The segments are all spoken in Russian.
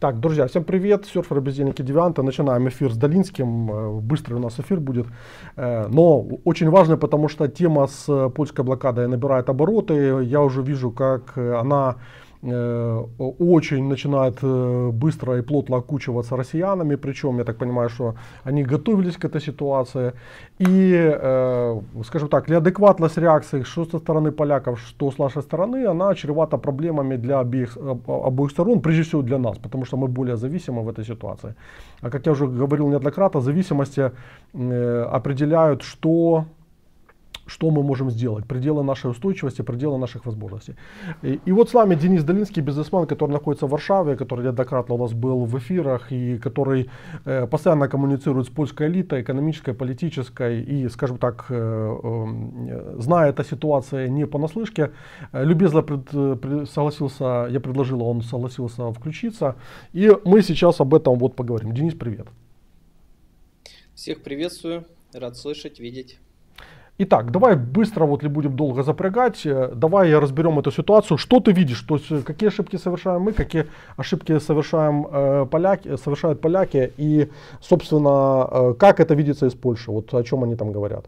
Так, друзья, всем привет, серферы, бездельники, девианты. Начинаем эфир с Долинским. Быстрый у нас эфир будет, но очень важный, потому что тема с польской блокадой набирает обороты. Я уже вижу, как она очень начинает быстро и плотно окучиваться россиянами, причем я так понимаю, что они готовились к этой ситуации. И, скажем так, неадекватность реакции, что со стороны поляков, что с нашей стороны, она чревата проблемами для обоих сторон, прежде всего для нас, потому что мы более зависимы в этой ситуации. А как я уже говорил неоднократно, зависимости определяют, что мы можем сделать, пределы нашей устойчивости, пределы наших возможностей. И вот с вами Денис Долинский, бизнесмен, который находится в Варшаве, который неоднократно у нас был в эфирах и который постоянно коммуницирует с польской элитой, экономической, политической и, скажем так, зная эта ситуация не понаслышке, любезно согласился, я предложил, он согласился включиться. И мы сейчас об этом вот поговорим. Денис, привет. Всех приветствую, рад слышать, видеть. Итак, давай быстро, вот не будем долго запрягать, давай разберем эту ситуацию. Что ты видишь, то есть какие ошибки совершаем мы, какие ошибки совершают поляки и, собственно, как это видится из Польши, вот о чем они там говорят.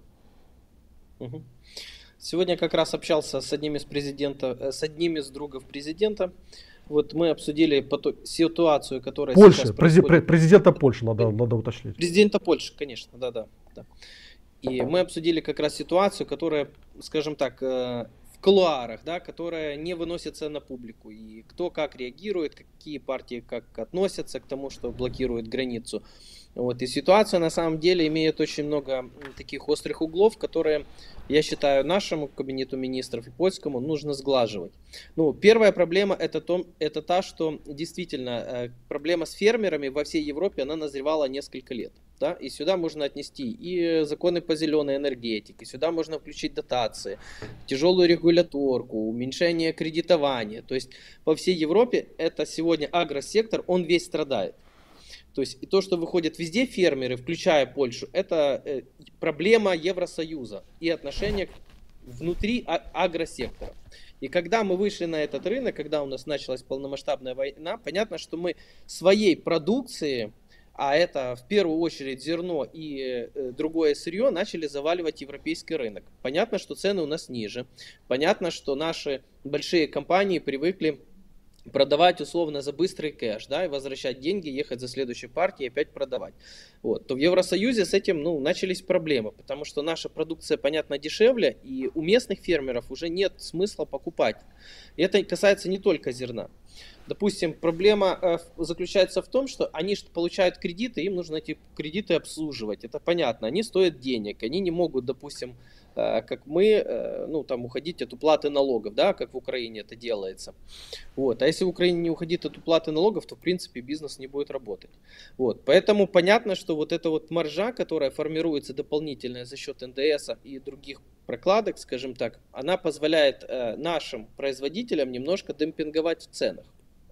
Сегодня как раз общался с одним из другов президента. Вот мы обсудили ситуацию, которая Польши, сейчас происходит. Президента Польши, надо уточнить. Президента Польши, конечно, да. И мы обсудили как раз ситуацию, которая, скажем так, в кулуарах, да, которая не выносится на публику. И кто как реагирует, какие партии как относятся к тому, что блокируют границу. Вот. И ситуация на самом деле имеет очень много таких острых углов, которые, я считаю, нашему кабинету министров и польскому нужно сглаживать. Ну, первая проблема это та, что действительно проблема с фермерами во всей Европе, она назревала несколько лет. Да? И сюда можно отнести и законы по зеленой энергетике, сюда можно включить дотации, тяжелую регуляторку, уменьшение кредитования. То есть по всей Европе это сегодня агросектор, он весь страдает. То есть и то, что выходят везде фермеры, включая Польшу, это проблема Евросоюза и отношения внутри агросектора. И когда мы вышли на этот рынок, когда у нас началась полномасштабная война, понятно, что мы своей продукции, а это в первую очередь зерно и другое сырье, начали заваливать европейский рынок. Понятно, что цены у нас ниже. Понятно, что наши большие компании привыкли продавать условно за быстрый кэш, да, и возвращать деньги, ехать за следующей партией и опять продавать. Вот. То в Евросоюзе с этим начались проблемы, потому что наша продукция, понятно, дешевле, и у местных фермеров уже нет смысла покупать. И это касается не только зерна. Допустим, проблема заключается в том, что они получают кредиты, им нужно эти кредиты обслуживать. Это понятно, они стоят денег, они не могут, допустим, как мы, уходить от уплаты налогов, да, как в Украине это делается. Вот. А если в Украине не уходить от уплаты налогов, то в принципе бизнес не будет работать. Вот. Поэтому понятно, что вот эта вот маржа, которая формируется дополнительная за счет НДС и других прокладок, скажем так, она позволяет нашим производителям немножко демпинговать в ценах.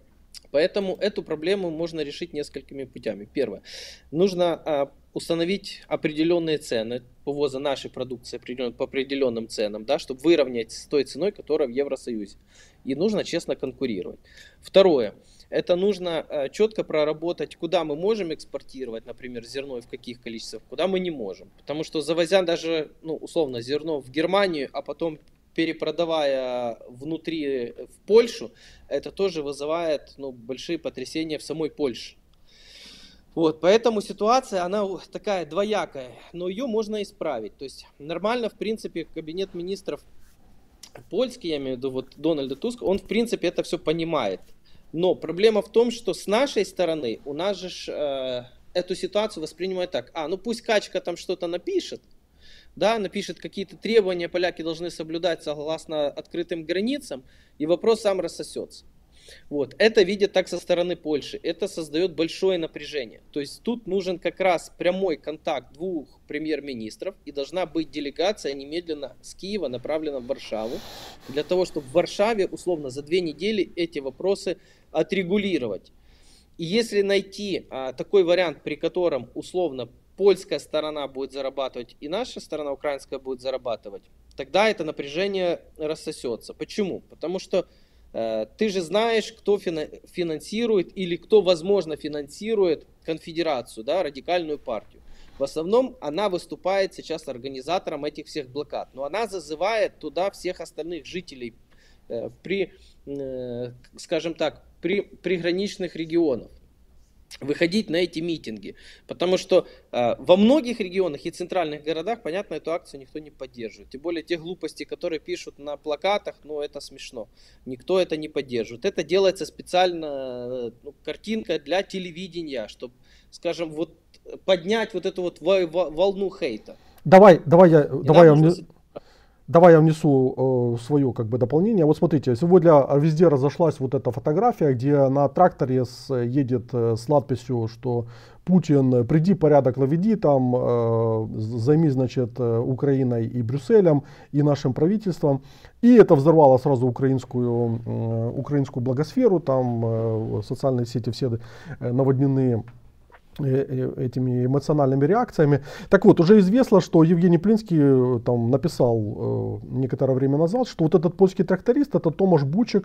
Поэтому эту проблему можно решить несколькими путями. Первое. Нужно установить определенные цены повоза нашей продукции по определенным ценам, да, чтобы выровнять с той ценой, которая в Евросоюзе. И нужно честно конкурировать. Второе. Это нужно четко проработать, куда мы можем экспортировать, например, зерно и в каких количествах, куда мы не можем. Потому что завозя даже, условно, зерно в Германию, а потом перепродавая внутри в Польшу, это тоже вызывает большие потрясения в самой Польше. Вот, поэтому ситуация, она такая двоякая, но ее можно исправить. То есть нормально, в принципе, кабинет министров польский, я имею в виду вот Дональда Туска, он в принципе это все понимает. Но проблема в том, что с нашей стороны у нас же эту ситуацию воспринимают так. Пусть Качка там что-то напишет, да, напишет какие-то требования, поляки должны соблюдать согласно открытым границам, и вопрос сам рассосется. Вот. Это видят так со стороны Польши. Это создает большое напряжение. То есть тут нужен как раз прямой контакт двух премьер-министров, и должна быть делегация немедленно с Киева направлена в Варшаву, для того, чтобы в Варшаве условно за 2 недели эти вопросы отрегулировать. И если найти такой вариант, при котором условно польская сторона будет зарабатывать и наша сторона украинская будет зарабатывать, тогда это напряжение рассосется. Почему? Потому что Ты же знаешь, кто финансирует или кто, возможно, финансирует конфедерацию, да, радикальную партию. В основном она выступает сейчас организатором этих всех блокад, но она зазывает туда всех остальных жителей скажем так, приграничных регионов выходить на эти митинги. Потому что во многих регионах и центральных городах, понятно, эту акцию никто не поддерживает. Тем более те глупости, которые пишут на плакатах, ну это смешно. Никто это не поддерживает. Это делается специально, картинка для телевидения, чтобы, скажем, вот поднять вот эту вот волну хейта. Давай я внесу свое как бы дополнение. Вот смотрите, сегодня везде разошлась вот эта фотография, где на тракторе едет с надписью, что Путин, приди, порядок наведи, там, займись, значит, Украиной и Брюсселем, и нашим правительством. И это взорвало сразу украинскую благосферу, там социальные сети все наводнены этими эмоциональными реакциями. Так вот, уже известно, что Евгений Плинский там написал некоторое время назад, что вот этот польский тракторист, это Томаш Бучик,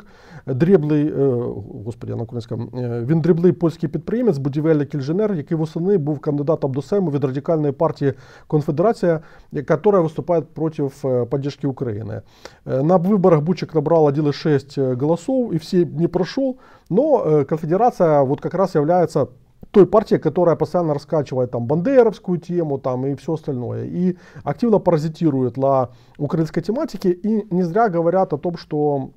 він дріблий польський підприємець, будівельник-інженер, який восени був кандидатом до Сейму від радикальної партії Конфедерація, которая выступает против поддержки Украины. На выборах Бучик набрал 1,6 голосов и все не прошел, но Конфедерация вот как раз является той партии, которая постоянно раскачивает там бандеровскую тему там, и все остальное. И активно паразитирует на украинской тематике. И не зря говорят о том, что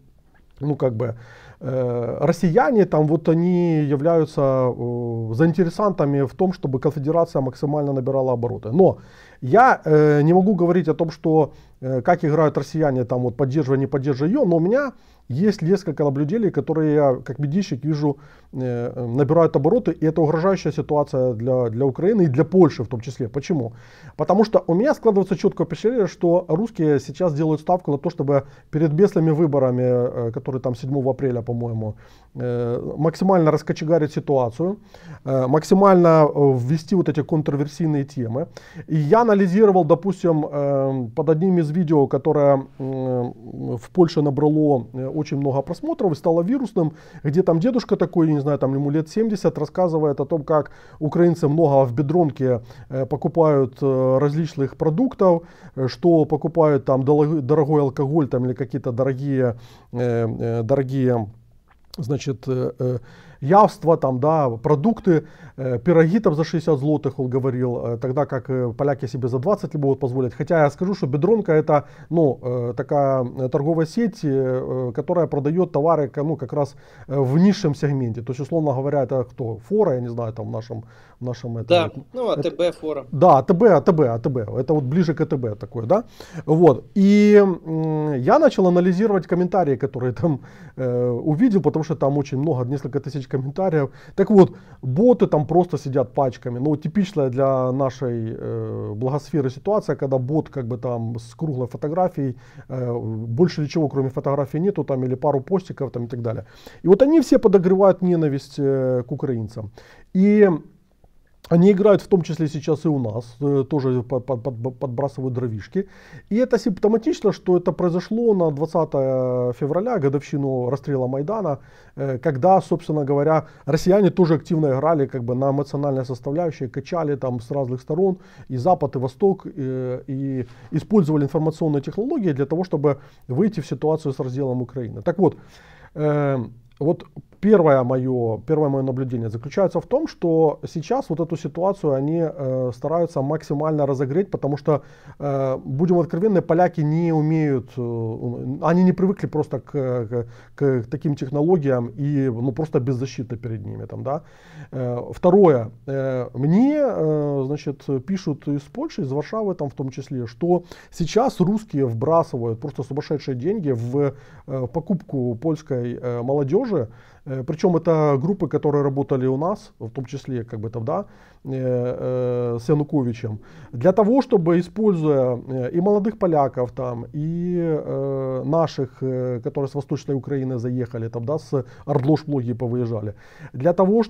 россияне там вот они являются заинтересантами в том, чтобы конфедерация максимально набирала обороты. Но я не могу говорить о том, что как играют россияне, там вот поддерживая, не поддерживая ее, но у меня есть несколько наблюдений, которые я как медийщик вижу набирают обороты, и это угрожающая ситуация для Украины и для Польши в том числе. Почему? Потому что у меня складывается четкое впечатление, что русские сейчас делают ставку на то, чтобы перед бесными выборами, которые там 7 апреля, по-моему, максимально раскочегарить ситуацию, максимально ввести вот эти контроверсийные темы. И я анализировал, допустим, под одним из видео, которое в Польше набрало очень много просмотров и стало вирусным, где там дедушка такой, не знаю, там ему лет 70, рассказывает о том, как украинцы много в Бедронке покупают различных продуктов, что покупают там дорогой алкоголь там, или какие-то дорогие, значит, явства, там, да, продукты, пироги там за 60 злотых, он говорил, тогда как поляки себе за 20 могут позволить. Хотя я скажу, что Бедронка это, такая торговая сеть, которая продает товары, как раз в низшем сегменте. То есть, условно говоря, это кто? Фора, я не знаю, там в нашем да, АТБ, Фора. Да, АТБ. Это вот ближе к АТБ такое, да. Вот. И я начал анализировать комментарии, которые там увидел, потому что там очень много, несколько тысяч комментариев. Так вот, боты там просто сидят пачками. Ну, типичная для нашей благосферы ситуация, когда бот как бы там с круглой фотографией, больше ничего кроме фотографии нету, там или пару постиков там и так далее. И вот они все подогревают ненависть к украинцам. И они играют в том числе сейчас и у нас, тоже подбрасывают дровишки. И это симптоматично, что это произошло на 20 февраля, годовщину расстрела Майдана, когда, собственно говоря, россияне тоже активно играли как бы на эмоциональной составляющей, качали там с разных сторон, и Запад, и Восток, и использовали информационные технологии для того, чтобы выйти в ситуацию с разделом Украины. Так вот, первое мое наблюдение заключается в том, что сейчас вот эту ситуацию они стараются максимально разогреть, потому что, будем откровенны, поляки не умеют, они не привыкли просто к таким технологиям и просто беззащитны перед ними. Там, да. Второе, мне значит, пишут из Польши, из Варшавы там, в том числе, что сейчас русские вбрасывают просто сумасшедшие деньги в покупку польской молодежи, Причем это группы, которые работали у нас, в том числе как бы тогда, с Януковичем, для того, чтобы, используя и молодых поляков там, и наших, которые с Восточной Украины заехали, там, да, с Ордлош многие повыезжали, для того,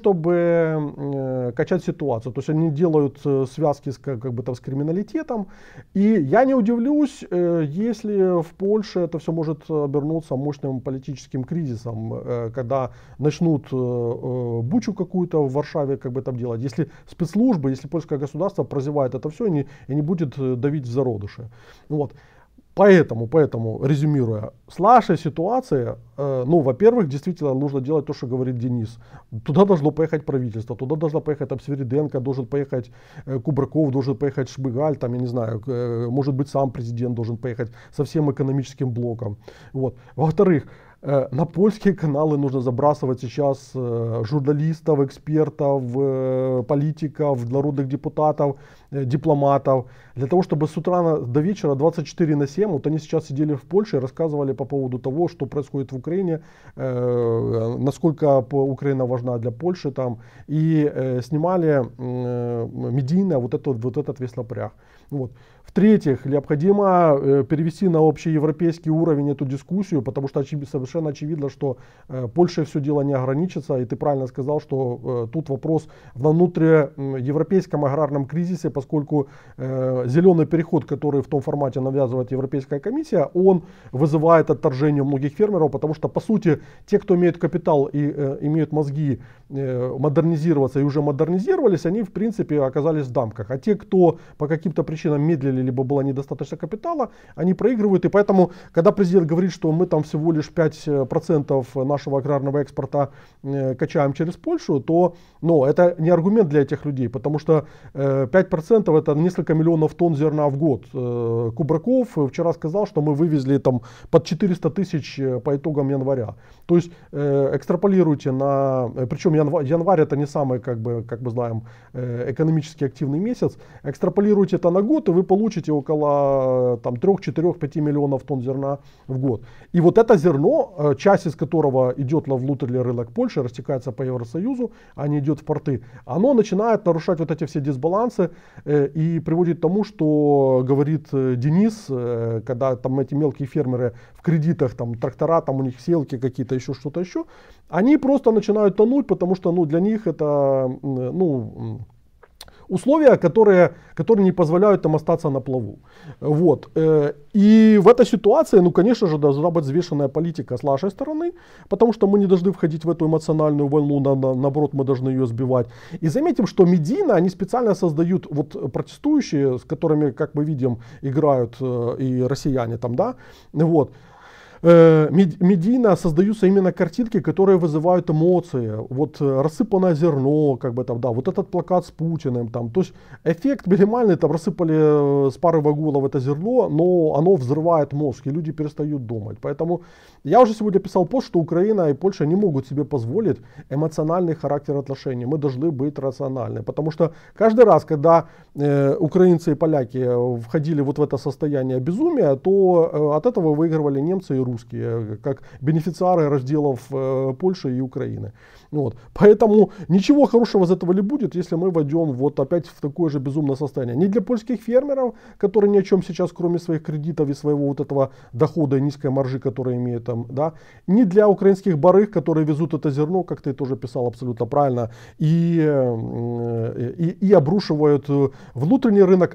чтобы качать ситуацию. То есть они делают связки с, как бы, там, с криминалитетом. И я не удивлюсь, если в Польше это все может обернуться мощным политическим кризисом, когда начнут бучу какую-то в Варшаве как бы там делать. Если спецслужбы, если польское государство прозевает это все и не будет давить в зародыши. Вот. Поэтому, резюмируя, с нашей ситуацией, ну, во-первых, действительно нужно делать то, что говорит Денис. Туда должно поехать правительство, туда должна поехать там Свириденко, должен поехать Кубраков, должен поехать Шмыгаль, там, я не знаю, может быть, сам президент должен поехать со всем экономическим блоком. Вот. Во-вторых, на польские каналы нужно забрасывать сейчас журналистов, экспертов, политиков, народных депутатов, дипломатов, для того, чтобы с утра до вечера 24/7, вот они сейчас сидели в Польше и рассказывали по поводу того, что происходит в Украине, насколько Украина важна для Польши там, и снимали медийно вот этот весь напряг. Вот. В-третьих, необходимо перевести на общеевропейский уровень эту дискуссию, потому что совершенно очевидно, что Польша все дело не ограничится. И ты правильно сказал, что тут вопрос во внутриевропейском аграрном кризисе, поскольку зеленый переход, который в том формате навязывает Европейская комиссия, он вызывает отторжение у многих фермеров, потому что, по сути, те, кто имеет капитал и имеют мозги модернизироваться и уже модернизировались, они, в принципе, оказались в дамках. А те, кто по каким-то причинам медлили, либо было недостаточно капитала, они проигрывают. И поэтому, когда президент говорит, что мы там всего лишь 5% нашего аграрного экспорта качаем через Польшу, то это не аргумент для этих людей, потому что 5% это несколько миллионов тонн зерна в год. Кубраков вчера сказал, что мы вывезли там под 400 тысяч по итогам января. То есть экстраполируйте причем январь это не самый, как мы знаем, экономически активный месяц, экстраполируйте это на год, и вы получите около 3, 4, 5 миллионов тонн зерна в год. И вот это зерно, часть из которого идет на внутренний рынок Польши, растекается по Евросоюзу, а не идет в порты, оно начинает нарушать вот эти все дисбалансы и приводит к тому, что говорит Денис, когда там эти мелкие фермеры в кредитах, там трактора, там у них селки какие-то, еще что-то еще, они просто начинают тонуть, потому что для них это условия, которые не позволяют им остаться на плаву. Вот. И в этой ситуации, конечно же, должна быть взвешенная политика с нашей стороны, потому что мы не должны входить в эту эмоциональную волну, наоборот, мы должны ее сбивать. И заметим, что медийно они специально создают, вот протестующие, с которыми, как мы видим, играют и россияне там, да, вот, медийно создаются именно картинки, которые вызывают эмоции. Вот рассыпанное зерно, вот этот плакат с Путиным. То есть эффект минимальный, там рассыпали с пары вагонов это зерно, но оно взрывает мозг, и люди перестают думать. Поэтому я уже сегодня писал пост, что Украина и Польша не могут себе позволить эмоциональный характер отношений. Мы должны быть рациональны. Потому что каждый раз, когда украинцы и поляки входили вот в это состояние безумия, то от этого выигрывали немцы и русские, как бенефициары разделов Польши и Украины. Вот. Поэтому ничего хорошего из этого не будет, если мы войдем вот опять в такое же безумное состояние. Не для польских фермеров, которые ни о чем сейчас, кроме своих кредитов и своего вот этого дохода и низкой маржи, которые имеют там, да, не для украинских барыг, которые везут это зерно, как ты тоже писал абсолютно правильно, и обрушивают внутренний рынок,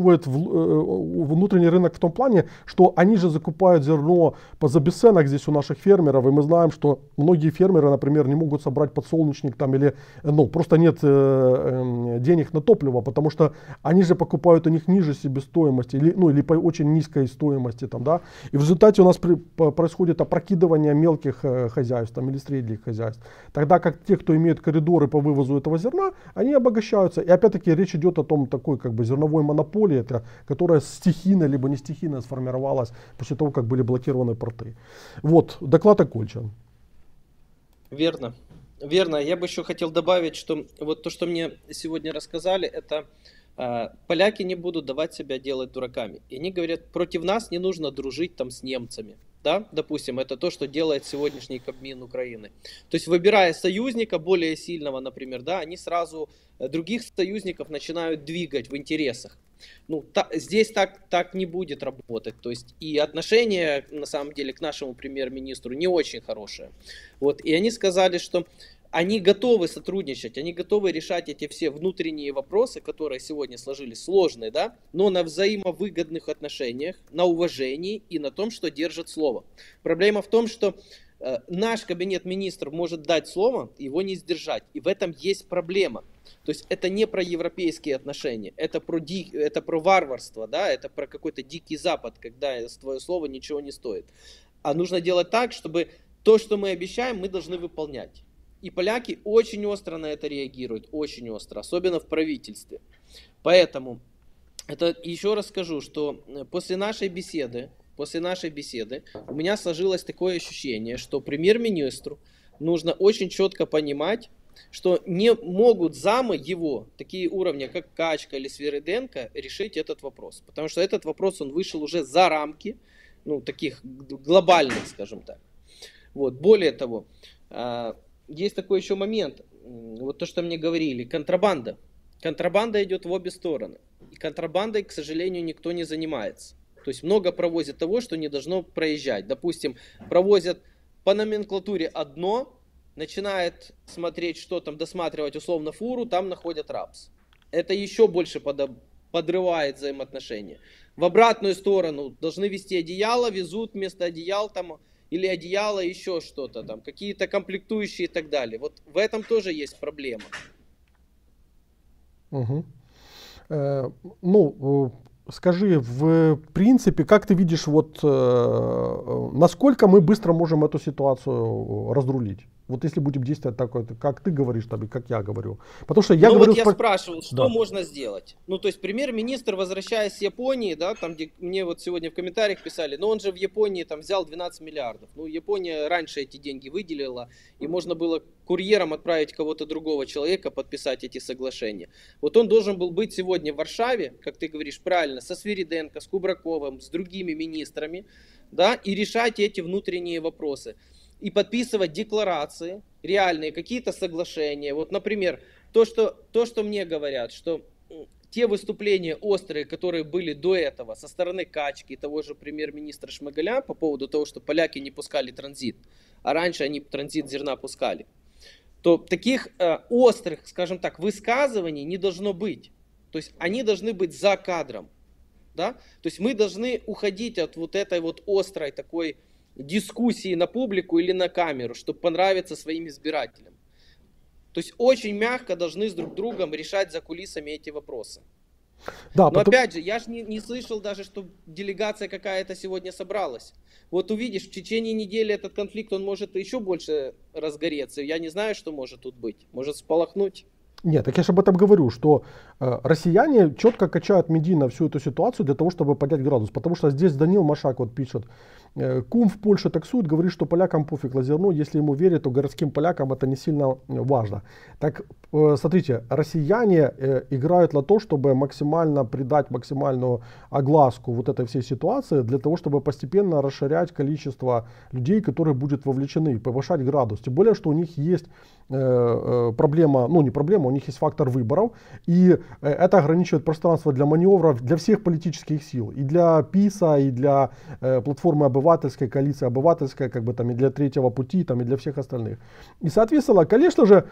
внутренний рынок в том плане, что они же закупают зерно за бесценок здесь у наших фермеров, и мы знаем, что многие фермеры, например, не могут собрать подсолнечник там или просто нет денег на топливо, потому что они же покупают у них ниже себестоимости или по очень низкой стоимости там, да, и в результате у нас происходит опрокидывание мелких хозяйств там, или средних хозяйств, тогда как те, кто имеют коридоры по вывозу этого зерна, они обогащаются. И опять-таки речь идет о том такой зерновой монополии, которая стихийно либо не стихийно сформировалась после того, как были блокированы порты. Вот, доклад окончен. Верно. Верно. Я бы еще хотел добавить, что вот то, что мне сегодня рассказали, это поляки не будут давать себя делать дураками. И они говорят, против нас не нужно дружить там с немцами. да, допустим, это то, что делает сегодняшний Кабмин Украины. То есть, выбирая союзника более сильного, например, да, они сразу других союзников начинают двигать в интересах. Ну, здесь так не будет работать. То есть, и отношение, на самом деле, к нашему премьер-министру не очень хорошее. Вот, и они сказали, что они готовы сотрудничать, они готовы решать эти все внутренние вопросы, которые сегодня сложились, сложные, да, но на взаимовыгодных отношениях, на уважении и на том, что держит слово. Проблема в том, что наш кабинет министров может дать слово, его не сдержать. И в этом есть проблема. То есть это не про европейские отношения, это про варварство, да, это про какой-то дикий запад, когда твое слово ничего не стоит. А нужно делать так, чтобы то, что мы обещаем, мы должны выполнять. И поляки очень остро на это реагируют, очень остро, особенно в правительстве. Поэтому, это еще раз скажу, что после нашей беседы у меня сложилось такое ощущение, что премьер-министру нужно очень четко понимать, что не могут замы его, такие уровни, как Качка или Свириденко, решить этот вопрос. Потому что этот вопрос, он вышел уже за рамки, ну, таких глобальных, скажем так. Вот. Более того, есть такой еще момент, вот то, что мне говорили, контрабанда. Контрабанда идет в обе стороны. И контрабандой, к сожалению, никто не занимается. То есть много провозят того, что не должно проезжать. Допустим, провозят по номенклатуре одно, начинает смотреть, что там, досматривать условно фуру, там находят рапс. Это еще больше подрывает взаимоотношения. В обратную сторону должны везти одеяло, везут вместо одеял там, или одеяло еще что-то там, какие-то комплектующие и так далее. Вот в этом тоже есть проблема. Угу. Скажи, в принципе, как ты видишь, вот насколько мы быстро можем эту ситуацию разрулить? Вот если будем действовать так, как ты говоришь, там, и как я говорю. Потому что я говорю... Вот я спрашивал, что можно сделать. Ну, то есть, премьер-министр, возвращаясь с Японии, да, там, где мне вот сегодня в комментариях писали, но он же в Японии там взял 12 миллиардов. Ну, Япония раньше эти деньги выделила, и можно было курьером отправить кого-то другого человека подписать эти соглашения. Вот он должен был быть сегодня в Варшаве, как ты говоришь правильно, со Свириденко, с Кубраковым, с другими министрами, да, и решать эти внутренние вопросы. И подписывать декларации, реальные какие-то соглашения. Вот, например, то, что мне говорят, что те выступления острые, которые были до этого со стороны Качки, того же премьер-министра Шмыгаля по поводу того, что поляки не пускали транзит, а раньше они транзит зерна пускали, то таких острых, скажем так, высказываний не должно быть. То есть они должны быть за кадром. Да? То есть мы должны уходить от вот этой вот острой такой дискуссии на публику или на камеру, чтобы понравиться своим избирателям. То есть очень мягко должны с друг другом решать за кулисами эти вопросы. Да, но опять же, я же не слышал даже, что делегация какая-то сегодня собралась. Вот увидишь, в течение недели этот конфликт, он может еще больше разгореться. Я не знаю, что может тут быть. Может сполохнуть. Нет, так я же об этом говорю, что россияне четко качают медийно всю эту ситуацию для того, чтобы поднять градус. Потому что здесь Данил Машак вот пишет, кум в Польше таксует, говорит, что полякам пофиг лазерну, если ему верят, то городским полякам это не сильно важно. Так, смотрите, россияне играют на то, чтобы максимально придать максимальную огласку вот этой всей ситуации, для того, чтобы постепенно расширять количество людей, которые будут вовлечены, повышать градус. Тем более, что у них есть проблема, ну не проблема, у них есть фактор выборов, и это ограничивает пространство для маневров для всех политических сил, и для ПИСа, и для платформы обывательской, коалиции обывательской, как бы там, и для Третьего пути, там, и для всех остальных. И, соответственно, конечно же,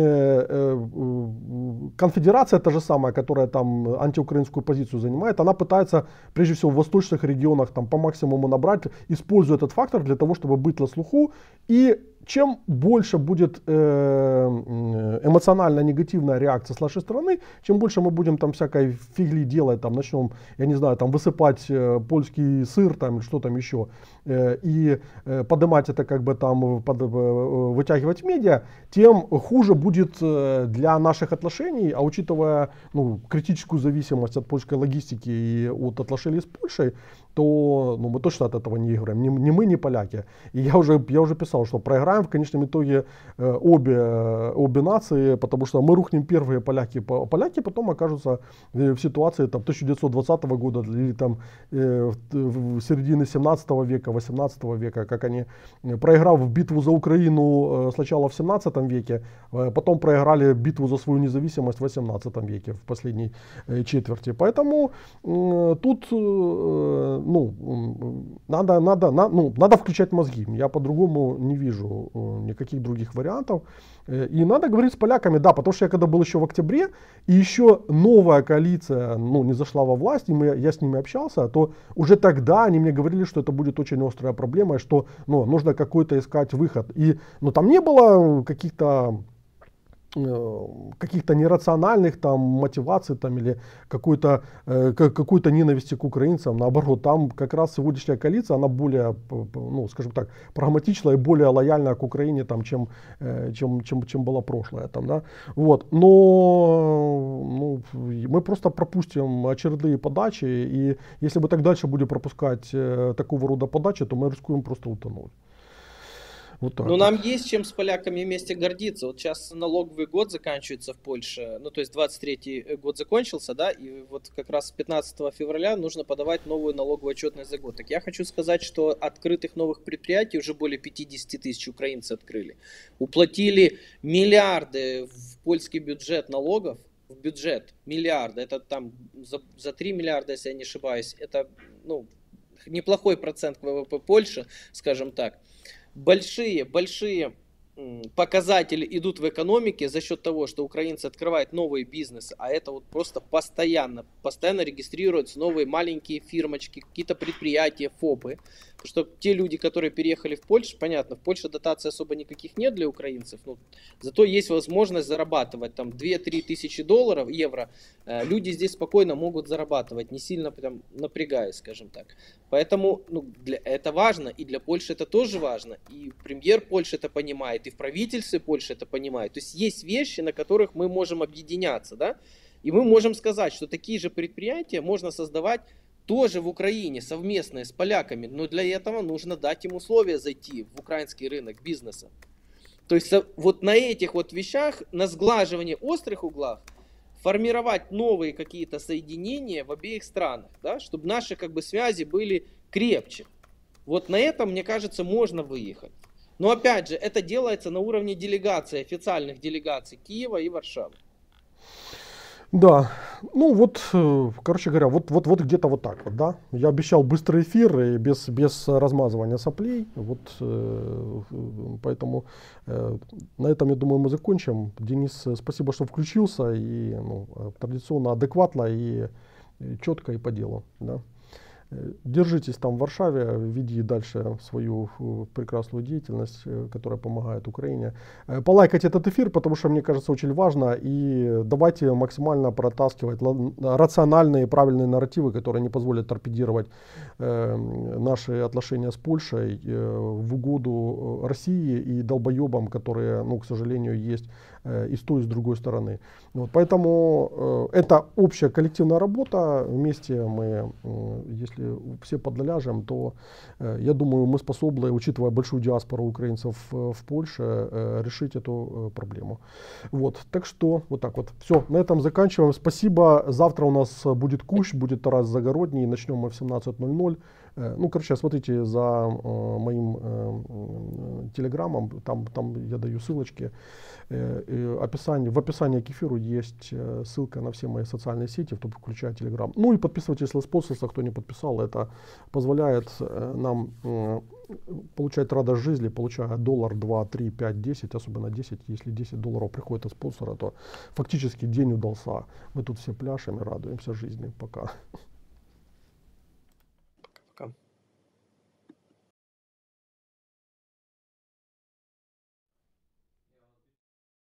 конфедерация та же самая, которая там антиукраинскую позицию занимает, она пытается, прежде всего, в восточных регионах там по максимуму набрать, используя этот фактор для того, чтобы быть на слуху. И чем больше будет эмоционально негативная реакция с нашей стороны, чем больше мы будем там всякой фигли делать, там начнем, я не знаю, там высыпать польский сыр, там что там еще, и поднимать это как бы там, вытягивать в медиа, тем хуже будет для наших отношений, а учитывая критическую зависимость от польской логистики и от отношений с Польшей, то мы точно от этого не играем, ни мы, ни поляки. И я уже писал, что проиграем проиграем в конечном итоге обе нации, потому что мы рухнем первые, поляки потом окажутся в ситуации там 1920 года или там в середине 17 века, 18 века, как они, проиграв битву за Украину сначала в 17 веке, потом проиграли битву за свою независимость в 18 веке, в последней четверти. Поэтому тут надо включать мозги. Я по-другому не вижу никаких других вариантов. И надо говорить с поляками, да, потому что я когда был еще в октябре, и еще новая коалиция не зашла во власть, и я с ними общался, то уже тогда они мне говорили, что это будет очень острая проблема, и что нужно какой-то искать выход. И там не было каких-то нерациональных там мотиваций там, или какой-то ненависти к украинцам. Наоборот, там как раз сегодняшняя коалиция, она более, скажем так, прагматичная и более лояльная к Украине, там, чем была прошлая. Там, да? Вот. Но мы просто пропустим очередные подачи, и если мы так дальше будем пропускать такого рода подачи, то мы рискуем просто утонуть. Вот так. Но нам есть чем с поляками вместе гордиться. Вот сейчас налоговый год заканчивается в Польше, то есть 23-й год закончился, да, и вот как раз с 15 февраля нужно подавать новую налоговую отчетность за год. Так я хочу сказать, что открытых новых предприятий уже более 50 тысяч украинцы открыли. Уплатили миллиарды в польский бюджет налогов, в бюджет миллиарды, это там за 3 миллиарда, если я не ошибаюсь, это неплохой процент к ВВП Польши, скажем так. Большие показатели идут в экономике за счет того, что украинцы открывают новые бизнесы, а это вот просто постоянно регистрируются новые маленькие фирмочки, какие-то предприятия, ФОПы. Потому что те люди, которые переехали в Польшу, понятно, в Польше дотаций особо никаких нет для украинцев, зато есть возможность зарабатывать там 2-3 тысячи долларов, евро. Люди здесь спокойно могут зарабатывать, не сильно прям напрягаясь, скажем так. Поэтому это важно, и для Польши это тоже важно, и премьер Польши это понимает, и в правительстве Польши это понимает. То есть есть вещи, на которых мы можем объединяться, да, и мы можем сказать, что такие же предприятия можно создавать тоже в Украине, совместные с поляками, но для этого нужно дать им условия зайти в украинский рынок бизнеса. То есть вот на этих вот вещах, на сглаживании острых углов, формировать новые какие-то соединения в обеих странах, да, чтобы наши связи были крепче. Вот на этом, мне кажется, можно выехать. Но опять же, это делается на уровне делегаций, официальных делегаций Киева и Варшавы. Да, короче говоря, вот где-то вот так вот, да. Я обещал быстрый эфир и без размазывания соплей, поэтому на этом, я думаю, мы закончим. Денис, спасибо, что включился, и традиционно адекватно и четко и по делу, да. Держитесь там в Варшаве, веди дальше свою прекрасную деятельность, которая помогает Украине. Полайкать этот эфир, потому что, мне кажется, очень важно. И давайте максимально протаскивать рациональные и правильные нарративы, которые не позволят торпедировать наши отношения с Польшей в угоду России и долбоебам, которые, к сожалению, есть и с той, и с другой стороны. Поэтому это общая коллективная работа. Вместе мы, если все подналяжем, то я думаю, мы способны, учитывая большую диаспору украинцев в Польше, решить эту проблему. Так что вот так вот. Все, на этом заканчиваем. Спасибо. Завтра у нас будет Кущ, будет Тарас Загородний. Начнем мы в 17:00. Смотрите за моим телеграммом, там я даю ссылочки. В описании к эфиру есть ссылка на все мои социальные сети, включая телеграм. И подписывайтесь на спонсорство, кто не подписал. Это позволяет нам получать радость жизни, получая $1, 2, 3, 5, 10, особенно 10. Если $10 приходит от спонсора, то фактически день удался. Мы тут все пляшем и радуемся жизни. Пока.